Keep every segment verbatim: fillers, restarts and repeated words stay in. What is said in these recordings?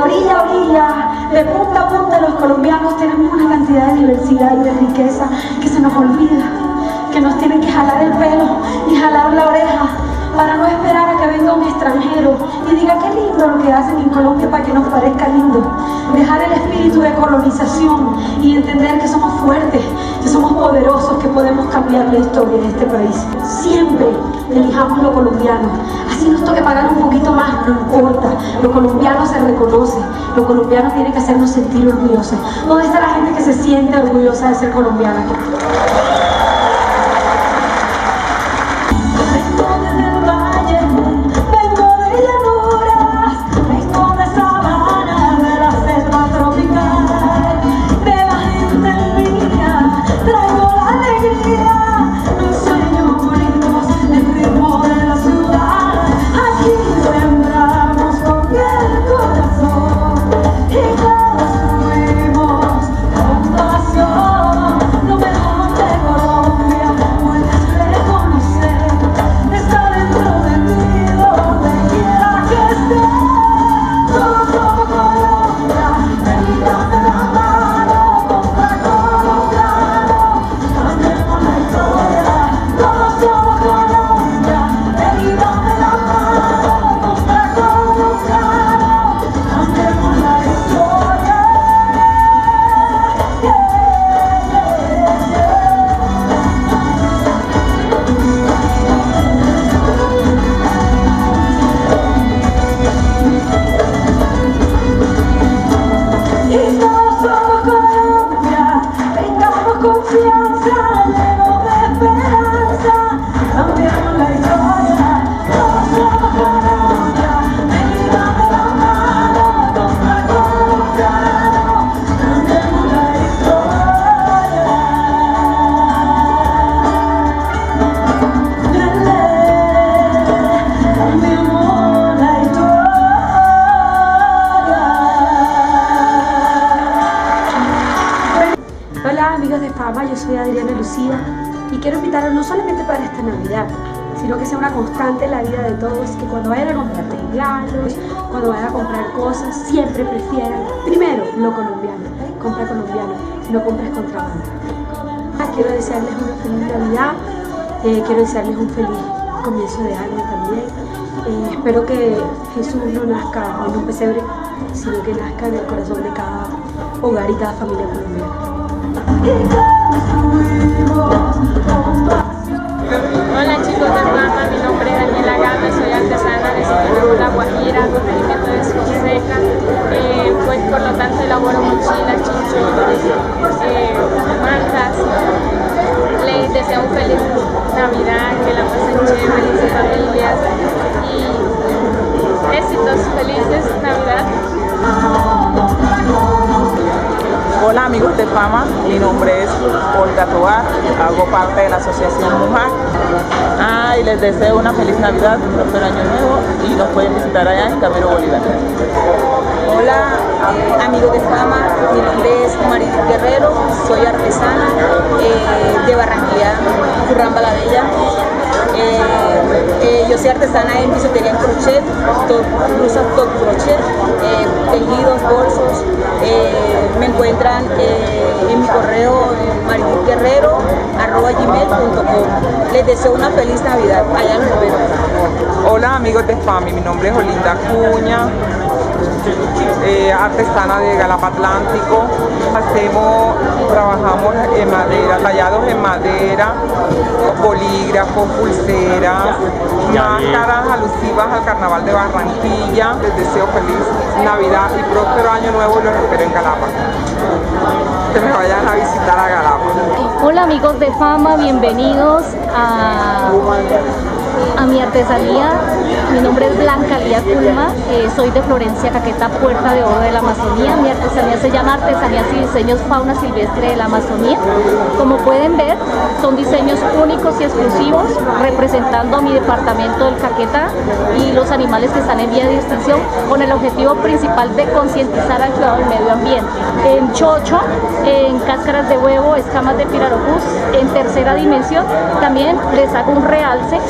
orilla a orilla, de punta a punta, los colombianos tenemos una cantidad de diversidad y de riqueza que se nos olvida, que nos tienen que jalar el pelo y jalar la oreja para no esperar a que venga un extranjero y diga qué lindo lo que hacen en Colombia para que nos parezca lindo. Dejar el espíritu de colonización y entender que somos fuertes, que somos poderosos, que podemos cambiar la historia de este país. Siempre elijamos lo colombiano. Así nos toque pagar un poquito más, no importa. Lo colombiano se reconoce. Lo colombiano tiene que hacernos sentir orgullosos. ¿Dónde está la gente que se siente orgullosa de ser colombiana? Hola amigos de Fama, yo soy Adriana Lucía y quiero invitarlos no solamente para esta Navidad, sino que sea una constante en la vida de todos, que cuando vayan a comprar regalos, cuando vayan a comprar cosas, siempre prefieran, primero, lo colombiano, compra colombiano, no compres contrabando. Quiero desearles una feliz Navidad, eh, quiero desearles un feliz comienzo de año también. Eh, espero que Jesús no nazca en un pesebre, sino que nazca en el corazón de cada hogar y cada familia colombiana. Hola chicos de Fama, mi nombre es Daniela Gama, soy artesana de Sitio La Guajira, corregimiento de Fonseca. Eh, pues por lo tanto elaboro mochilas, chinchullos, eh, mantas. Les deseo un feliz Navidad, que la pasen chévere en sus familias y éxitos, felices Navidad. Hola amigos de Fama, mi nombre es Olga Tobar, hago parte de la asociación Mujac. Ah, y les deseo una feliz Navidad, un próspero año nuevo y nos pueden visitar allá en Camilo Bolívar. Hola eh, amigos de Fama, mi nombre es Maridith Guerrero, soy artesana eh, de Barranquilla, Curramba la Bella. Eh, eh, yo soy artesana en bisutería en crochet, top, blusas top crochet, eh, tejidos, bolsos. Eh, me encuentran eh, en mi correo eh, maridith guerrero arroba gmail punto com. Les deseo una feliz Navidad, allá los espero. Hola amigos de Fama, mi nombre es Olinda Cuña, eh, artesana de Galapa Atlántico. Hacemos, trabajamos en madera, tallados en madera, bolígrafos, pulseras, máscaras alusivas al Carnaval de Barranquilla. Les deseo feliz Navidad y próspero año nuevo y los espero en Galapa. Que me vayan a visitar a Galapa. Hola amigos de Fama, bienvenidos a, a mi artesanía. Mi nombre es Blanca Lía Culma, eh, soy de Florencia, Caquetá, Puerta de Oro de la Amazonía. Mi artesanía se llama Artesanías y Diseños Fauna Silvestre de la Amazonía. Como pueden ver, son diseños únicos y exclusivos representando a mi departamento del Caquetá y los animales que están en vía de extinción, con el objetivo principal de concientizar al cuidado del medio ambiente. En chocho, en cáscaras de huevo, escamas de pirarucús, en tercera dimensión, también les hago un realce en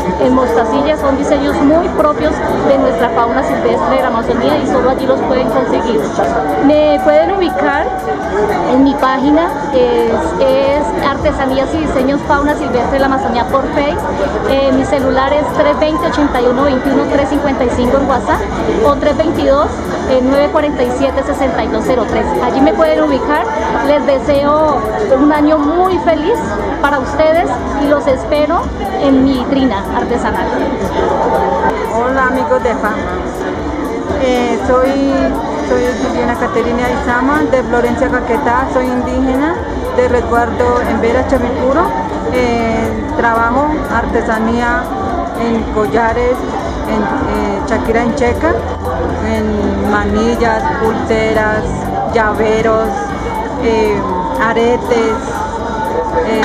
mostacillas son diseños muy propios de nuestra fauna silvestre de la Amazonía y solo allí los pueden conseguir. Me pueden ubicar en mi página, es, es Artesanías y Diseños Fauna Silvestre de la Amazonía por Face. Eh, mi celular es tres dos cero, ochenta y uno, veintiuno, trescientos cincuenta y cinco en WhatsApp o tres dos dos, nueve cuatro siete, seis dos cero tres. Allí me pueden ubicar. Les deseo un año muy feliz para ustedes y los espero en mi vitrina artesanal. Hola amigos de Fama, eh, soy, soy Juliana Caterina Izama de Florencia, Caquetá, soy indígena de resguardo en Vera, Chorripuro. Eh, trabajo artesanía en collares, en eh, Shakira en Checa, en manillas, pulseras, llaveros, eh, aretes, eh,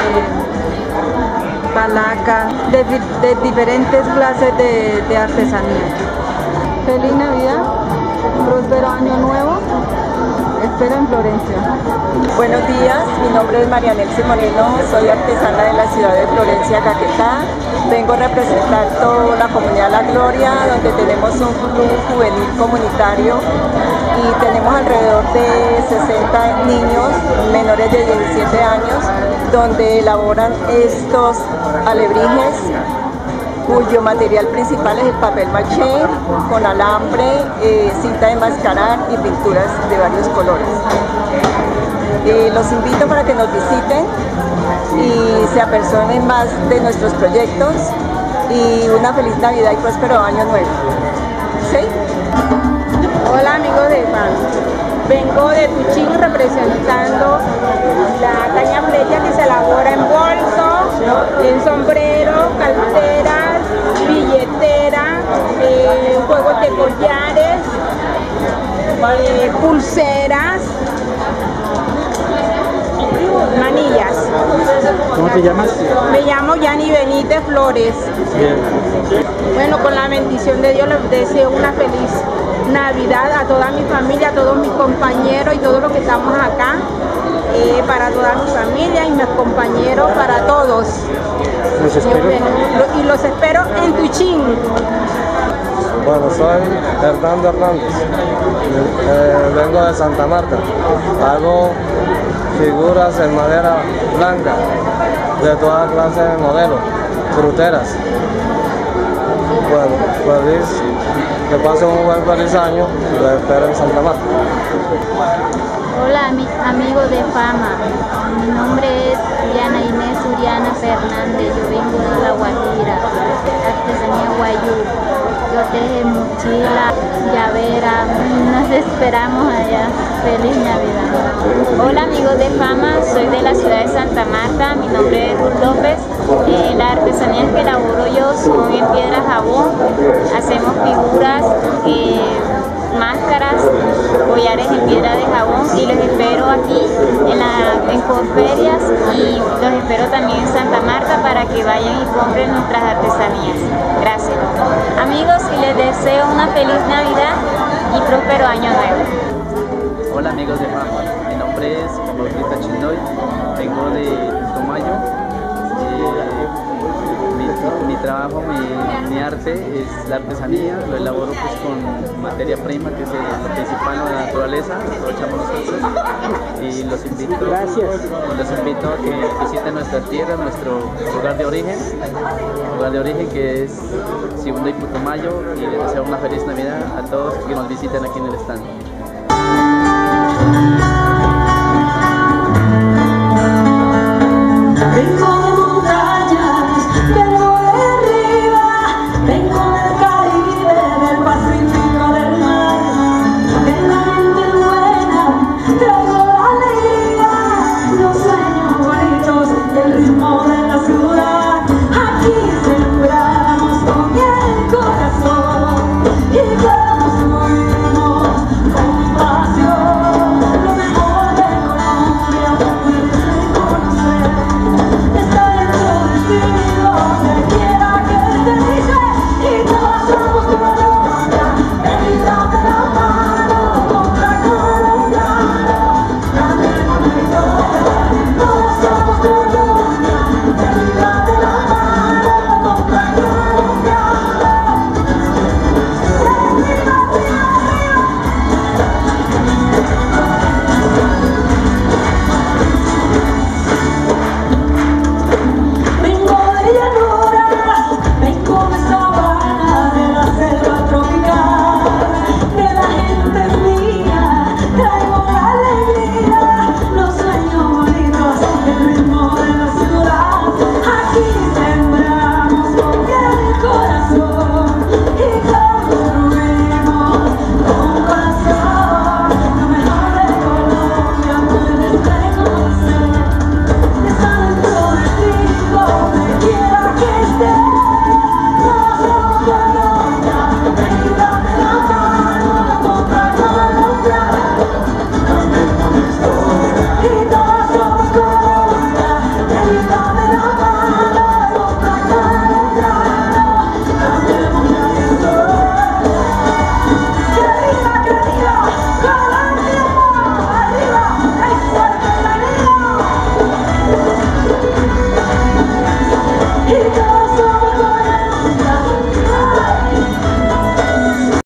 palacas, de, de diferentes clases de, de artesanía. Feliz Navidad, próspero año nuevo, espero en Florencia. Buenos días, mi nombre es María Nelson Moreno, soy artesana de la ciudad de Florencia, Caquetá. Vengo a representar toda la comunidad La Gloria, donde tenemos un club juvenil comunitario y tenemos alrededor de sesenta niños menores de diecisiete años, donde elaboran estos alebrijes, cuyo material principal es el papel maché con alambre, eh, cinta de enmascarar y pinturas de varios colores. Eh, los invito para que nos visiten y se apersonen más de nuestros proyectos y una feliz Navidad y próspero año nuevo. ¿Sí? Hola amigos de F A M, vengo de Tuchín representando la caña flecha que se elabora en bolso, en sombrero, carteras, billetera, eh, juegos de collares, eh, pulseras, manillas. ¿Cómo te llamas? Me llamo Yani Benítez Flores. Bien. Bueno, con la bendición de Dios les deseo una feliz Navidad a toda mi familia, a todos mis compañeros y todos los que estamos acá, eh, para toda mi familia y mis compañeros, para todos. Los espero. Y los espero en Tuchín. Bueno, soy Hernando Hernández, eh, vengo de Santa Marta, hago figuras en madera blanca, de toda clase de modelos, fruteras. Bueno, feliz, que pasen un buen feliz año y los espero en Santa Marta. Hola mi, amigos de Fama, mi nombre es Diana Inés Uriana Fernández, yo vengo de La Guajira, artesanía guayú. Yo teje mochila, llavera, nos esperamos allá. Feliz Navidad. Hola amigos de Fama, soy de la ciudad de Santa Marta, mi nombre es Ruth López. Eh, las artesanías que elaboro yo son en piedra jabón, hacemos figuras, eh, máscaras, collares en piedra de jabón y los espero aquí en, la, en Corferias y los espero también en Santa Marta para que vayan y compren nuestras artesanías. Gracias. Amigos, y les deseo una feliz Navidad y próspero año nuevo. Hola amigos de Fama, mi nombre es Juan Bautista Chindoy, vengo de Tomayo. Eh, mi, mi trabajo, mi, mi arte es la artesanía, lo elaboro pues con materia prima que es lo principal de la naturaleza, aprovechamos nosotros y los invito, Gracias. los invito a que visiten nuestra tierra, nuestro lugar de origen, lugar de origen que es Segundo y Putumayo, y les deseo una feliz Navidad a todos que nos visiten aquí en el stand. Vengo de montañas, vengo de arriba, vengo del Caribe, del Pacífico, del mar, de la gente buena, traigo la alegría, los sueños bonitos, el ritmo de la ciudad. Aquí celebramos con el corazón y vamos a unirnos con trae